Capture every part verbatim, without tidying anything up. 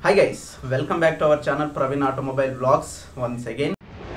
Hi guys, welcome back to our channel Praveen Automobile Vlogs once again.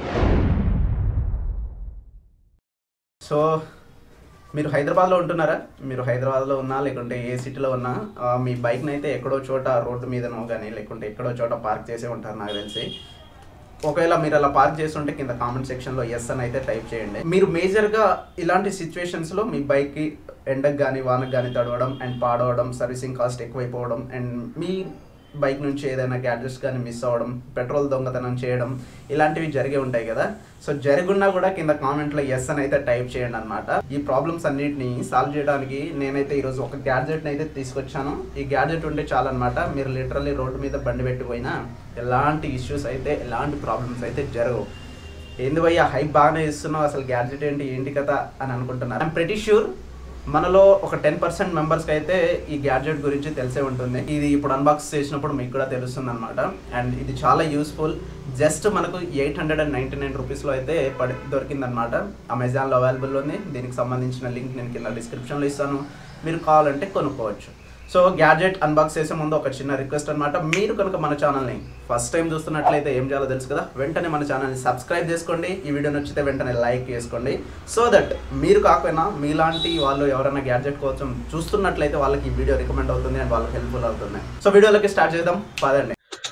So మీరు హైదరాబాద్లో ఉంటున్నారా? మీరు హైదరాబాద్లో ఉన్నా లేకుంటే ఏ సిటీలో ఉన్నా మీ బైక్ని అయితే ఎక్కడో చోట రోడ్డు మీదనో కానీ లేకుంటే ఎక్కడో చోట పార్క్ చేసే ఉంటారు నాకు తెలిసి. ఒకవేళ మీరు అలా పార్క్ చేస్తుంటే కింద కామెంట్ సెక్షన్లో ఎస్ అని అయితే టైప్ చేయండి. మీరు మేజర్గా ఇలాంటి సిచ్యువేషన్స్లో మీ బైక్కి ఎండకు కానీ వానకు కానీ తడవడం అండ్ పాడవడం, సర్వీసింగ్ కాస్ట్ ఎక్కువైపోవడం అండ్ మీ బైక్ నుంచి ఏదైనా గ్యాడ్జెట్స్ కానీ మిస్ అవ్వడం, పెట్రోల్ దొంగతనం చేయడం ఇలాంటివి జరిగే ఉంటాయి కదా. సో జరుగున్నా కూడా కింద కామెంట్లో ఎస్ అని అయితే టైప్ చేయండి అనమాట. ఈ ప్రాబ్లమ్స్ అన్నిటిని సాల్వ్ చేయడానికి నేనైతే ఈరోజు ఒక గ్యాడ్జెట్ని అయితే తీసుకొచ్చాను. ఈ గ్యాడ్జెట్ ఉంటే చాలన్నమాట, మీరు లిటరల్లీ రోడ్డు మీద బండి పెట్టిపోయినా ఎలాంటి ఇష్యూస్ అయితే ఎలాంటి ప్రాబ్లమ్స్ అయితే జరగవు. ఏంది భయ్యా హైప్ బాగానే ఇస్తున్నావు, అసలు గ్యాడ్జెట్ ఏంటి ఏంటి కదా అని అనుకుంటున్నారు. ఐఎమ్ ప్రెటీ ష్యూర్ మనలో ఒక టెన్ పర్సెంట్ మెంబర్స్కి అయితే ఈ గ్యాడ్జెట్ గురించి తెలిసే ఉంటుంది. ఇది ఇప్పుడు అన్బాక్స్ చేసినప్పుడు మీకు కూడా తెలుస్తుంది అనమాట. అండ్ ఇది చాలా యూస్ఫుల్. జస్ట్ మనకు eight hundred and ninety nine రూపీస్లో అయితే పడి దొరికిందనమాట. అమెజాన్లో అవైలబుల్ ఉంది. దీనికి సంబంధించిన లింక్ నేను కింద డిస్క్రిప్షన్లో ఇస్తాను, మీరు కావాలంటే కొనుక్కోవచ్చు. సో గ్యాడ్జెట్ అన్బాక్స్ చేసే ముందు ఒక చిన్న రిక్వెస్ట్ అనమాట, మీరు కనుక మన ఛానల్ని ఫస్ట్ టైం చూస్తున్నట్లయితే ఏం చేయాలో తెలుసు కదా, వెంటనే మన ఛానల్ని సబ్స్క్రైబ్ చేసుకోండి. ఈ వీడియో నచ్చితే వెంటనే లైక్ చేసుకోండి. సో దట్ మీరు కాకపోయినా మీలాంటి వాళ్ళు ఎవరైనా గ్యాడ్జెట్ కోసం చూస్తున్నట్లయితే వాళ్ళకి ఈ వీడియో రికమెండ్ అవుతుంది అండ్ వాళ్ళకి హెల్ప్ఫుల్ అవుతుంది. సో వీడియోలోకి స్టార్ట్ చేద్దాం పదండి.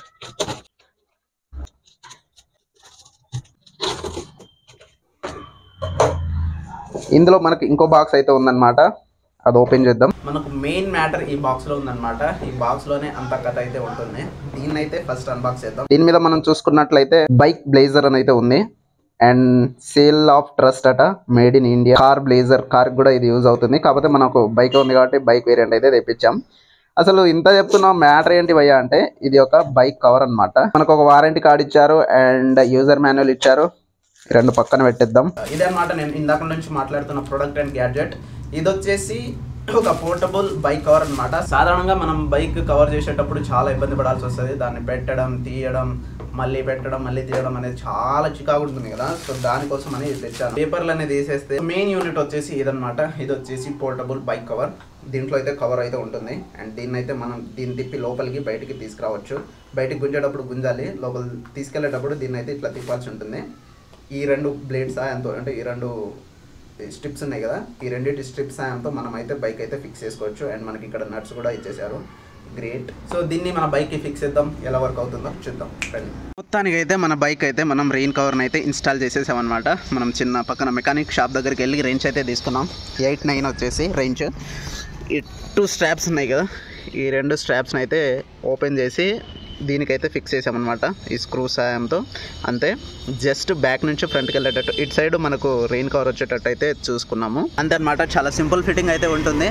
ఇందులో మనకి ఇంకో బాక్స్ అయితే ఉందన్నమాట, అది ఓపెన్ చేద్దాం. మనకు మెయిన్ మ్యాటర్ ఈ బాక్స్లో ఉందన్నమాట. ఈ బాక్స్లోనే అంత కథ అయితే ఉంటుంది. దీన్ని అయితే ఫస్ట్ అన్బాక్స్ చేద్దాం. దీని మీద మనం చూసుకున్నట్లయితే బైక్ బ్లేజర్ అని అయితే ఉంది అండ్ సేల్ ఆఫ్ ట్రస్ట్ అట, made in India. Car blazer, car కూడా ఇది యూజ్ అవుతుంది. కాకపోతే మనకు బైక్ ఉంది కాబట్టి బైక్ వేరియంట్ అయితే తెప్పించాం. అసలు ఇంత చెప్తున్నా మ్యాటర్ ఏంటి భయ్యా అంటే, ఇది ఒక బైక్ కవర్ అనమాట. మనకు ఒక వారంటీ కార్డ్ ఇచ్చారు అండ్ యూజర్ మాన్యువల్ ఇచ్చారు. రెండు పక్కన పెట్టేద్దాం. ఇదన్నమాట నేను ఇందాక నుంచి మాట్లాడుతున్న ప్రొడక్ట్ అండ్ గ్యాడ్జెట్. ఇది వచ్చేసి ఒక పోర్టబుల్ బైక్ కవర్ అనమాట. సాధారణంగా మనం బైక్ కవర్ చేసేటప్పుడు చాలా ఇబ్బంది పడాల్సి వస్తుంది. దాన్ని పెట్టడం, తీయడం, మళ్ళీ పెట్టడం, మళ్ళీ తీయడం అనేది చాలా చికాకు ఉంటుంది కదా. సో దానికోసం అని తెచ్చాను. పేపర్లు అనేది వేసేస్తే మెయిన్ యూనిట్ వచ్చేసి ఇదనమాట. ఇది వచ్చేసి పోర్టబుల్ బైక్ కవర్. దీంట్లో అయితే కవర్ అయితే ఉంటుంది అండ్ దీన్ని అయితే మనం దీన్ని తిప్పి లోపలికి బయటికి తీసుకురావచ్చు. బయటికి గుంజేటప్పుడు గుంజాలి, లోపల తీసుకెళ్లేటప్పుడు దీన్ని అయితే ఇట్లా తిప్పాల్సి ఉంటుంది. ఈ రెండు బ్లేడ్స్ ఎంతో అంటే ఈ రెండు స్ట్రిప్స్ ఉన్నాయి కదా, ఈ రెండింటి స్ట్రిప్స్ సాయంతో మనం అయితే బైక్ అయితే ఫిక్స్ చేసుకోవచ్చు. అండ్ మనకి ఇక్కడ నట్స్ కూడా ఇచ్చేసారు. గ్రేట్. సో దీన్ని మన బైక్కి ఫిక్స్ చేద్దాం, ఎలా వర్క్ అవుతుందో చూద్దాం రండి. మొత్తానికి అయితే మన బైక్ అయితే మనం రెయిన్ కవర్ని అయితే ఇన్స్టాల్ చేసేసామన్నమాట. మనం చిన్న పక్కన మెకానిక్ షాప్ దగ్గరికి వెళ్ళి రేంజ్ అయితే తీసుకున్నాం. ఎయిట్ నైన్ వచ్చేసి రేంజ్. ఈ టూ స్ట్రాప్స్ ఉన్నాయి కదా, ఈ రెండు స్ట్రాప్స్ని అయితే ఓపెన్ చేసి దీనికైతే ఫిక్స్ చేసామన్నమాట ఈ స్క్రూ సాయంతో. అంతే, జస్ట్ బ్యాక్ నుంచి ఫ్రంట్కి వెళ్ళేటట్టు ఇటు సైడ్ మనకు రెయిన్ కవర్ వచ్చేటట్టు అయితే చూసుకున్నాము. అంతే అనమాట, చాలా సింపుల్ ఫిట్టింగ్ అయితే ఉంటుంది.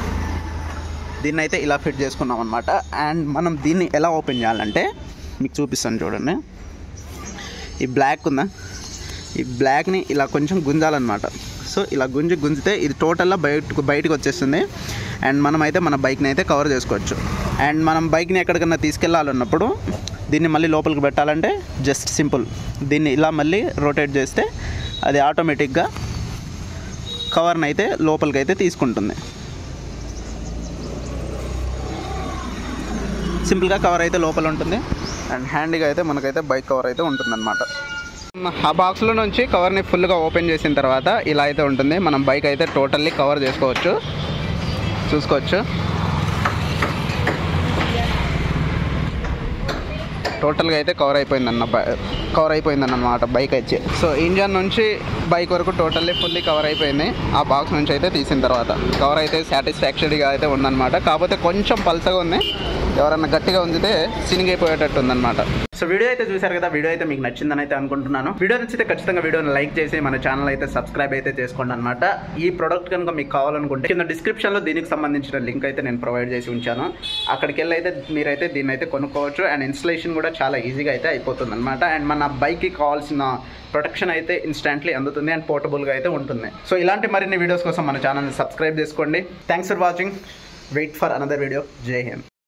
దీన్ని అయితే ఇలా ఫిట్ చేసుకున్నాం అనమాట. అండ్ మనం దీన్ని ఎలా ఓపెన్ చేయాలంటే మీకు చూపిస్తాను చూడండి. ఈ బ్లాక్ ఉందా, ఈ బ్లాక్ని ఇలా కొంచెం గుంజాలన్నమాట. సో ఇలా గుంజి గుంజితే ఇది టోటల్గా బయటకు బయటకు వచ్చేస్తుంది అండ్ మనం అయితే మన బైక్ని అయితే కవర్ చేసుకోవచ్చు. అండ్ మనం బైక్ని ఎక్కడికన్నా తీసుకెళ్ళాలన్నప్పుడు దీన్ని మళ్ళీ లోపలికి పెట్టాలంటే జస్ట్ సింపుల్, దీన్ని ఇలా మళ్ళీ రొటేట్ చేస్తే అది ఆటోమేటిక్గా కవర్ని అయితే లోపలికి అయితే తీసుకుంటుంది. సింపుల్గా కవర్ అయితే లోపల ఉంటుంది అండ్ హ్యాండీగా అయితే మనకైతే బైక్ కవర్ అయితే ఉంటుందన్నమాట. ఆ బాక్స్లో నుంచి కవర్ని ఫుల్గా ఓపెన్ చేసిన తర్వాత ఇలా అయితే ఉంటుంది. మనం బైక్ అయితే టోటల్లీ కవర్ చేసుకోవచ్చు, చూసుకోవచ్చు. టోటల్గా అయితే కవర్ అయిపోయిందన్న కవర్ అయిపోయిందన్నమాట బైక్ అయితే. సో ఇంజన్ నుంచి బైక్ వరకు టోటల్లీ ఫుల్లీ కవర్ అయిపోయింది. ఆ బాక్స్ నుంచి అయితే తీసిన తర్వాత కవర్ అయితే సాటిస్ఫాక్టరీగా అయితే ఉందన్నమాట. కాకపోతే కొంచెం పల్సగా ఉంది, ఎవరన్నా గట్టిగా ఉంచితే సినిగైపోయేటట్టు ఉందన్నమాట. సో వీడియో అయితే చూసారు కదా, వీడియో అయితే మీకు నచ్చిందని అయితే అనుకుంటున్నాను. వీడియో నచ్చితే ఖచ్చితంగా వీడియోని లైక్ చేసి మన ఛానల్ అయితే సబ్స్క్రైబ్ అయితే చేసుకోండి అనమాట. ఈ ప్రోడక్ట్ కనుక మీకు కావాలనుకుంటే కింద డిస్క్రిప్షన్లో దీనికి సంబంధించిన లింక్ అయితే నేను ప్రొవైడ్ చేసి ఉంచాను. అక్కడికి వెళ్ళి అయితే మీరైతే దీన్ని అయితే కొనుక్కోవచ్చు అండ్ ఇన్స్టలేషన్ కూడా చాలా ఈజీగా అయితే అయిపోతుంది అనమాట. అండ్ మన బైక్కి కావాల్సిన ప్రొటెక్షన్ అయితే ఇన్స్టాంట్లీ అందుతుంది అండ్ పోర్టబుల్గా అయితే ఉంటుంది. సో ఇలాంటి మరిన్ని వీడియోస్ కోసం మన ఛానల్ని సబ్స్క్రైబ్ చేసుకోండి. Thanks for watching. Wait for another video. Jai Hind.